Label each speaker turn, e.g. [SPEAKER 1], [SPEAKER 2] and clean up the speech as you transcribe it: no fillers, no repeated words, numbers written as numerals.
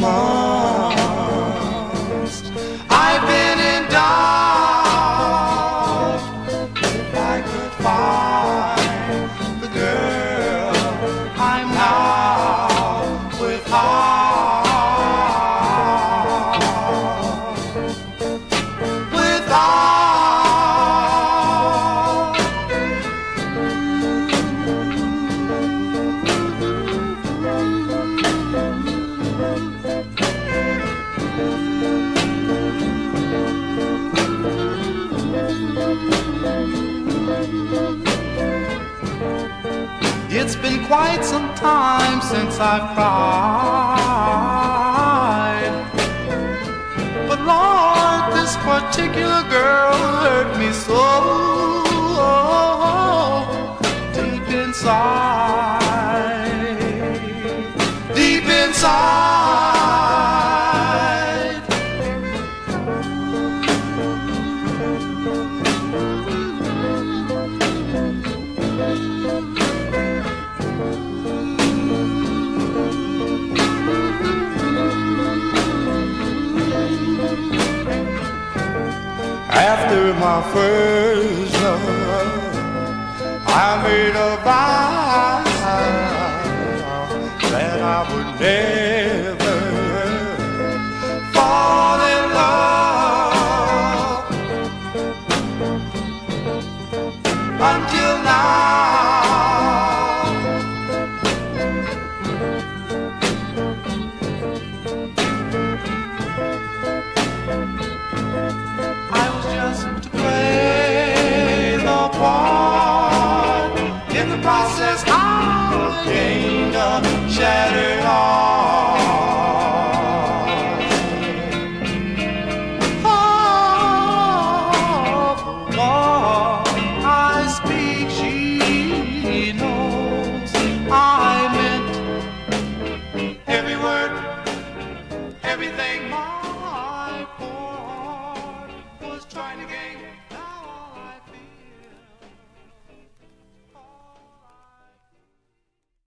[SPEAKER 1] months. I've been in doubt if I could find the girl I'm now without. It's been quite some time since I've cried, but Lord, this particular girl hurt me so deep inside, deep inside. After my first love, I made a vow that I would never fall in love until now. I was just to play the part. In the process, I gained a shattered heart. Oh, the one I speak, she knows I meant every word, everything more.